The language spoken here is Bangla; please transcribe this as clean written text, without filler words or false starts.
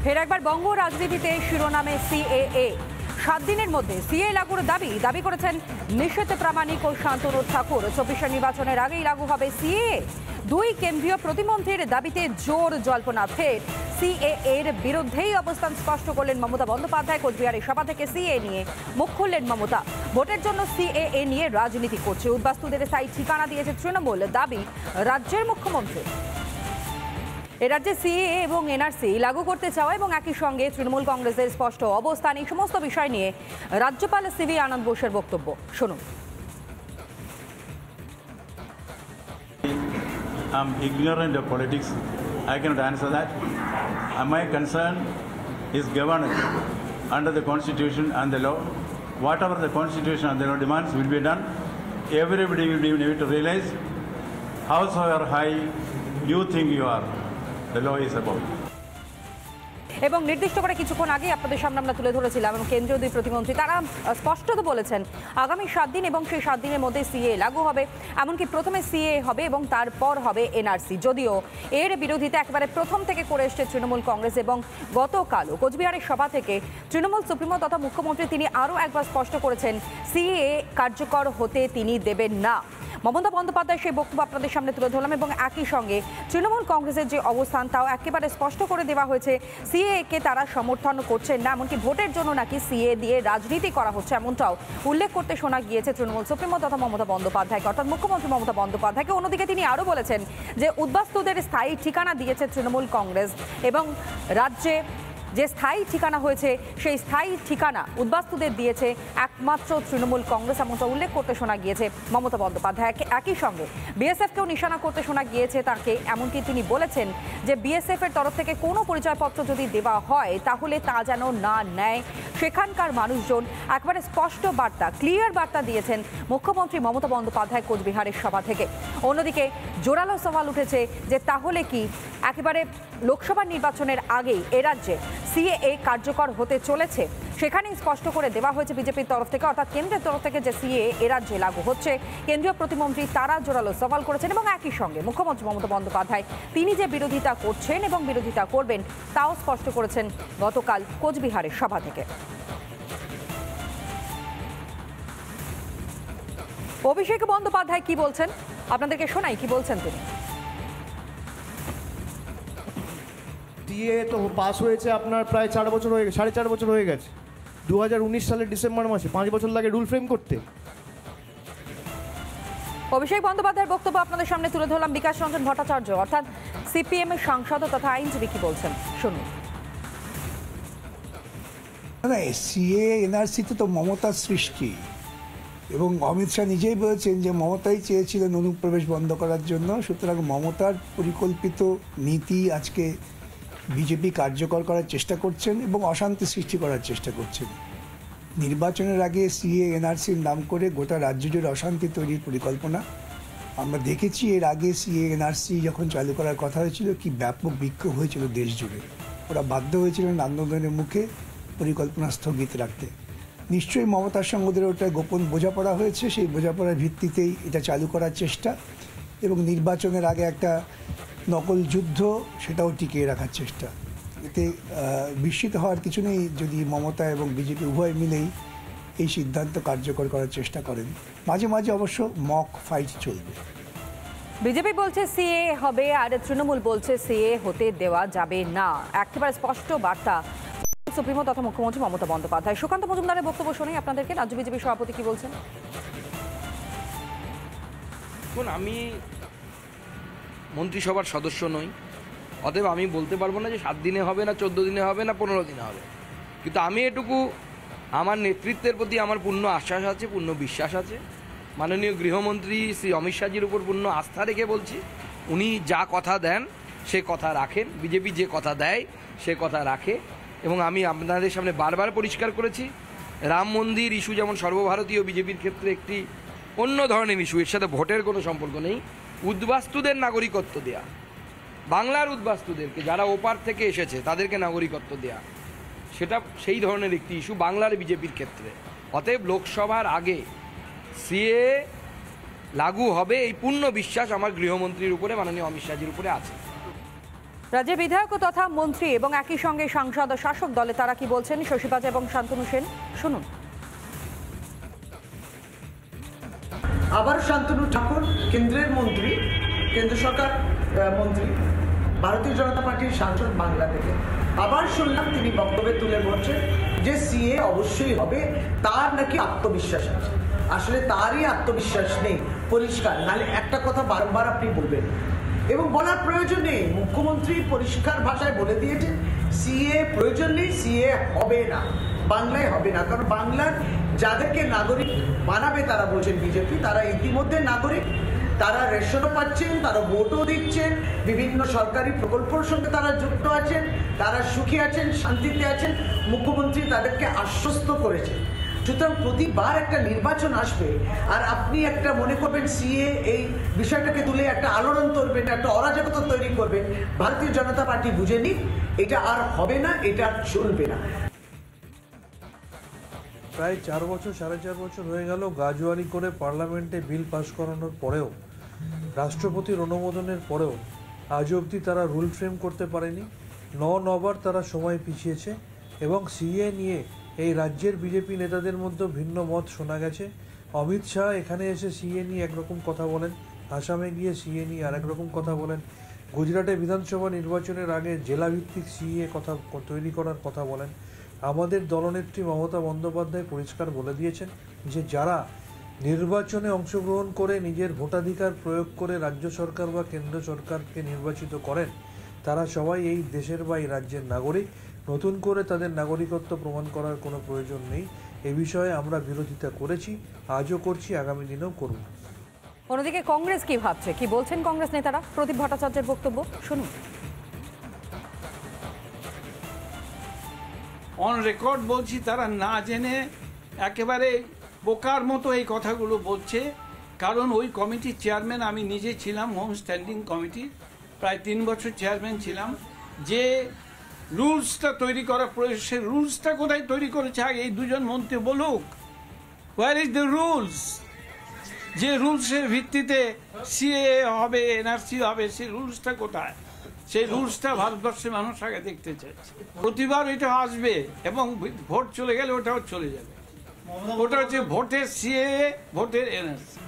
ফের একবার বঙ্গ রাজনীতিতে শিরোনামে সিএএ। 7 দিনের মধ্যে সিএ লাগুর দাবি করেছেন নিষেধ প্রামাণিক ও শান্তনু ঠাকুর। 24 নির্বাচনের আগেই লাগু হবে সিএএ। 2 কেন্দ্রীয় প্রতিমন্ত্রীর দাবিতে জোর জল্পনা। ফের সিএএ এর বিরুদ্ধেই অবস্থান স্পষ্ট করলেন মমতা বন্দ্যোপাধ্যায়। কোচবিহারের সভা থেকে সিএএ নিয়ে মুখ খুললেন মমতা। ভোটের জন্য সিএএ নিয়ে রাজনীতি করছে, উদ্বাস্তুদের স্থায়ী ঠিকানা দিয়েছে তৃণমূল, দাবি রাজ্যের মুখ্যমন্ত্রী। এ রাজ্যে সিএএ এবং এনআরসি লাগু করতে চাওয়া এবং একই সঙ্গে তৃণমূল কংগ্রেসের স্পষ্ট অবস্থান, এই সমস্ত বিষয় নিয়ে রাজ্যপাল সিভি আনন্দ বোসের বক্তব্য শুনুন। I'm ignorant of politics. I cannot answer that. My concern is governance under the Constitution and the law. Whatever the Constitution and the law demands will be done. Everybody will be able to realize howsoever high you think you are, the law is above. এবং নির্দিষ্ট করে কিছুক্ষণ আগে আপনাদের সামনে আমরা তুলে ধরেছিলাম এবং কেন্দ্রীয় 2 প্রতিমন্ত্রী তারা স্পষ্টত বলেছেন আগামী 7 দিন এবং সেই 7 দিনের মধ্যে সিএ লাগু হবে। এমনকি প্রথমে সিএ হবে এবং তারপর হবে এনআরসি। যদিও এর বিরোধিতা একেবারে প্রথম থেকে করে এসছে তৃণমূল কংগ্রেস এবং গতকালও কোচবিহারের সভা থেকে তৃণমূল সুপ্রিমো তথা মুখ্যমন্ত্রী তিনি আরও একবার স্পষ্ট করেছেন সিএ কার্যকর হতে তিনি দেবেন না। মমতা বন্দ্যোপাধ্যায় সেই বক্তব্য আপনাদের সামনে তুলে ধরলাম এবং একই সঙ্গে তৃণমূল কংগ্রেসের যে অবস্থান তাও একেবারে স্পষ্ট করে দেওয়া হয়েছে। সিএ কে তারা সমর্থন করছেন না, এমনকি ভোটের জন্য নাকি সিএ দিয়ে রাজনীতি করা হচ্ছে এমনটাও উল্লেখ করতে শোনা গিয়েছে তৃণমূল সুপ্রিমো তথা মমতা বন্দ্যোপাধ্যায়কে, অর্থাৎ মুখ্যমন্ত্রী মমতা বন্দ্যোপাধ্যায়কে। অন্যদিকে তিনি আরও বলেছেন যে উদ্বাস্তুদের স্থায়ী ঠিকানা দিয়েছে তৃণমূল কংগ্রেস এবং রাজ্যে যে স্থায়ী ঠিকানা হয়েছে সেই স্থায়ী ঠিকানা উদ্বাস্তুদের দিয়েছে একমাত্র তৃণমূল কংগ্রেস, এমনটা উল্লেখ করতে শোনা গিয়েছে মমতা বন্দ্যোপাধ্যায়। একই সঙ্গে বিএসএফকেও নিশানা করতে শোনা গিয়েছে তাকে, এমনকি তিনি বলেছেন যে বিএসএফ এর তরফ থেকে কোনো পরিচয়পত্র যদি দেওয়া হয় তাহলে তা যেন না নেয়। সেখানকার মানুষজন একবারে স্পষ্ট বার্তা, ক্লিয়ার বার্তা দিয়েছেন মুখ্যমন্ত্রী মমতা বন্দ্যোপাধ্যায় কোচবিহারের সভা থেকে। অন্যদিকে জোরালো সওয়াল উঠেছে যে তাহলে কি একেবারে লোকসভা নির্বাচনের আগেই এ রাজ্যে সিএএ কার্যকর হতে চলেছে? সেখানেই স্পষ্ট করে দেওয়া হয়েছে বিজেপির তরফ থেকে, অর্থাৎ কেন্দ্রের তরফ থেকে যে সিএএ এ রাজ্যে লাগু হচ্ছে। কেন্দ্রীয় প্রতিমন্ত্রী তারা জোরালো সওয়াল করেছেন এবং একই সঙ্গে মুখ্যমন্ত্রী মমতা বন্দ্যোপাধ্যায় তিনি যে বিরোধিতা করছেন এবং বিরোধিতা করবেন তাও স্পষ্ট করেছেন গতকাল কোচবিহারের সভা থেকে। অভিষেক বন্দ্যোপাধ্যায় কি বলছেন আপনাদেরকে শোনাই, কি বলছেন তিনি। সিএ তো পাস হয়েছে আপনার প্রায় 4 বছর হয়ে গেছে, 4.5 বছর হয়ে গেছে। 2019 সালের ডিসেম্বর মাসে, 5 বছর লাগে রুল ফ্রেম করতে। অভিষেক বন্দ্যোপাধ্যায়ের বক্তব্য আপনাদের সামনে তুলে ধরলাম। বিকাশ রঞ্জন ভট্টাচার্য অর্থাৎ সিপিএম এর সাংসদ তথা আইনজীবী কি বলছেন শুনুন। সিএ এনআরসি তো মমতার সৃষ্টি এবং অমিত শাহ নিজেই বলেছেন যে মমতাই চেয়েছিলেন অনুপ্রবেশ বন্ধ করার জন্য। সুতরাং মমতার পরিকল্পিত নীতি আজকে বিজেপি কার্যকর করার চেষ্টা করছেন এবং অশান্তি সৃষ্টি করার চেষ্টা করছেন। নির্বাচনের আগে সিএ এনআরসির নাম করে গোটা রাজ্য জুড়ে অশান্তি তৈরির পরিকল্পনা আমরা দেখেছি। এর আগে সিএ এনআরসি যখন চালু করার কথা হয়েছিল কি ব্যাপক বিক্ষোভ হয়েছিল দেশ জুড়ে। ওরা বাধ্য হয়েছিলেন আন্দোলনের মুখে পরিকল্পনা স্থগিত রাখতে। নিশ্চয়ই মমতার সঙ্গে ওদের ওটা গোপন বোঝাপড়া হয়েছে, সেই বোঝাপড়ার ভিত্তিতেই এটা চালু করার চেষ্টা এবং নির্বাচনের আগে একটা নকল যুদ্ধ সেটাও টিকিয়ে রাখার চেষ্টা। এতে বিস্মিত হওয়ার কিছু নেই যদি মমতা এবং বিজেপি উভয় মিলেই এই সিদ্ধান্ত কার্যকর করার চেষ্টা করেন। মাঝে মাঝে অবশ্য মক ফাইট চলবে। বিজেপি বলছে সিএ হবে আর তৃণমূল বলছে সিএ হতে দেওয়া যাবে না, একেবারে স্পষ্ট বার্তা সুপ্রিমো তথা মুখ্যমন্ত্রী মমতা বন্দ্যোপাধ্যায়। সুকান্ত মজুমদারের বক্তব্য শোনাই আপনাদেরকে। রাজ্য বিজেপি সভাপতি কি বলছেন। আমি মন্ত্রিসভার সদস্য নই, অতএব আমি বলতে পারবো না যে 7 দিনে হবে না 14 দিনে হবে না 15 দিনে হবে। কিন্তু আমি এটুকু আমার নেতৃত্বের প্রতি আমার পূর্ণ আশ্বাস আছে, পূর্ণ বিশ্বাস আছে। মাননীয় গৃহমন্ত্রী শ্রী অমিত শাহজির উপর পূর্ণ আস্থা রেখে বলছি, উনি যা কথা দেন সে কথা রাখেন। বিজেপি যে কথা দেয় সে কথা রাখে এবং আমি আপনাদের সামনে বারবার পরিষ্কার করেছি রাম মন্দির ইস্যু যেমন সর্বভারতীয় বিজেপির ক্ষেত্রে একটি অন্য ধরনের ইস্যু, এর সাথে ভোটের কোনো সম্পর্ক নেই। উদ্বাস্তুদের নাগরিকত্ব দেয়া, বাংলার উদ্বাস্তুদেরকে যারা ওপার থেকে এসেছে তাদেরকে নাগরিকত্ব দেয়া, সেটা সেই ধরনের একটি ইস্যু বাংলার বিজেপির ক্ষেত্রে। অতএব লোকসভার আগে সিএ লাগু হবে এই পূর্ণ বিশ্বাস আমার গৃহমন্ত্রীর উপরে, মাননীয় অমিত শাহজির উপরে আছে। রাজ্যের বিধায়ক তথা মন্ত্রী এবং একই সঙ্গে সাংসদ ও শাসক দলে তারা কি বলছেন, শশীপাজ এবং শান্তনু সেন শুনুন। আবার শান্তনু ঠাকুর কেন্দ্রের মন্ত্রী, কেন্দ্র সরকার মন্ত্রী, ভারতীয় জনতা পার্টির সাংসদ বাংলা থেকে, আবার শুনলাম তিনি বক্তব্যে তুলে বলছেন যে সিএ অবশ্যই হবে, তার নাকি আত্মবিশ্বাস আছে। আসলে তারই আত্মবিশ্বাস নেই, পরিষ্কার। নাহলে একটা কথা বারবার আপনি বলবেন এবং বলার প্রয়োজন নেই। মুখ্যমন্ত্রী পরিষ্কার ভাষায় বলে দিয়েছেন সিএ প্রয়োজন নেই, সিএ হবে না, বাংলায় হবে না। কারণ বাংলার যাদেরকে নাগরিক বানাবে তারা বলছেন বিজেপি, তারা ইতিমধ্যে নাগরিক, তারা রেশনও পাচ্ছেন, তারা ভোটও দিচ্ছেন, বিভিন্ন সরকারি প্রকল্পের সঙ্গে তারা যুক্ত আছেন, তারা সুখী আছেন, শান্তিতে আছেন। মুখ্যমন্ত্রী তাদেরকে আশ্বস্ত করেছেন। সুতরাং প্রতিবার একটা নির্বাচন আসবে আর আপনি একটা মনে করবেন সিএ এই বিষয়টাকে তুলে একটা আলোড়ন তুলবেন, একটা অরাজকতা তৈরি করবেন। ভারতীয় জনতা পার্টি বুঝে নিক এটা আর হবে না, এটা আর চলবে না। প্রায় 4 বছর 4.5 বছর হয়ে গেল গাজোয়ারি করে পার্লামেন্টে বিল পাস করানোর পরেও, রাষ্ট্রপতির অনুমোদনের পরেও আজ অবধি তারা রুল ফ্রেম করতে পারেনি। 9বার তারা সময় পিছিয়েছে এবং সিএ নিয়ে এই রাজ্যের বিজেপি নেতাদের মধ্যে ভিন্ন মত শোনা গেছে। অমিত শাহ এখানে এসে সিএ নিয়ে একরকম কথা বলেন, আসামে গিয়ে সিএ নিয়ে আরেক রকম কথা বলেন, গুজরাটে বিধানসভা নির্বাচনের আগে জেলাভিত্তিক সিএ কথা তৈরি করার কথা বলেন। আমাদের দলনেত্রী মমতা বন্দ্যোপাধ্যায় পরিষ্কার বলে দিয়েছেন যে যারা নির্বাচনে অংশগ্রহণ করে নিজের ভোটাধিকার প্রয়োগ করে রাজ্য সরকার বা কেন্দ্র সরকারকে নির্বাচিত করেন তারা সবাই এই দেশের বা এই রাজ্যের নাগরিক। নতুন করে তাদের নাগরিকত্ব প্রমাণ করার কোনো প্রয়োজন নেই। এ বিষয়ে আমরা বিরোধিতা করেছি, আজও করছি, আগামী দিনেও করব। অন্যদিকে কংগ্রেস কি ভাবছে, কি বলছেন কংগ্রেস নেতারা, প্রদীপ ভট্টাচার্যের বক্তব্য শুনুন। অন রেকর্ড বলছি, তারা না জেনে একেবারে বোকার মতো এই কথাগুলো বলছে। কারণ ওই কমিটির চেয়ারম্যান আমি নিজে ছিলাম, হোম স্ট্যান্ডিং কমিটির প্রায় 3 বছর চেয়ারম্যান ছিলাম। যে রুলসটা তৈরি করা প্রয়োজন, সে রুলসটা কোথায় তৈরি করেছে আগে এই দুজন মন্ত্রী বলুক। Where is the rules? যে রুলসের ভিত্তিতে সিএ হবে, এনআরসি হবে, সেই রুলসটা কোথায়? সেই রুলসটা ভারতবর্ষের মানুষ আগে দেখতে চাইছে। প্রতিবার এটা আসবে এবং ভোট চলে গেলে ওটাও চলে যাবে। ওটা হচ্ছে ভোটের সিএ, ভোটের এনআরসি।